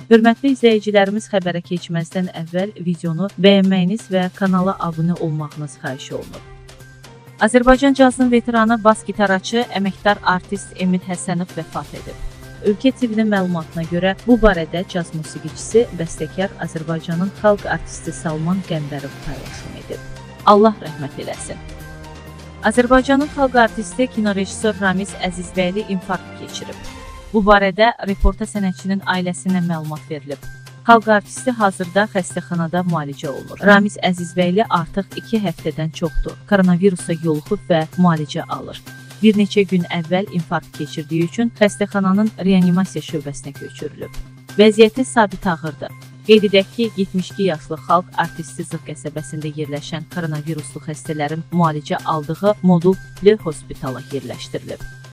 Hörmətli izləyicilərimiz, xəbərə keçməzdən əvvəl videonu bəyənməyiniz və kanala abunə olmağınız xahiş olunur. Azərbaycan cazının veteranı bas gitarçı, əməkdar artist Emin Həsənov vəfat edib. Ölkə TV-nin məlumatına görə bu barədə caz musiqiçisi, bəstəkar Azərbaycanın xalq artisti Salman Qəmbərov paylaşım edib. Allah rəhmət eləsin. Azərbaycanın xalq artisti, kinorejissor Ramiz Əzizbəyli infarkt keçirib. Bu barədə reporta sənətçinin ailəsinə məlumat verilib. Xalq artisti hazırda xəstəxanada müalicə olunur. Ramiz Əzizbəyli artıq 2 həftədən çoxdur koronavirusa yoluxub və müalicə alır. Bir neçə gün əvvəl infarkt keçirdiyi üçün xəstəxananın reanimasiya şöbəsinə köçürülüb. Vəziyyəti sabit ağırdır. Qeyd edək ki, 72 yaşlı xalq artisti Zığ qəsəbəsində yerləşən koronaviruslu xəstələrin müalicə aldığı modul hospitala yerləşdirilib.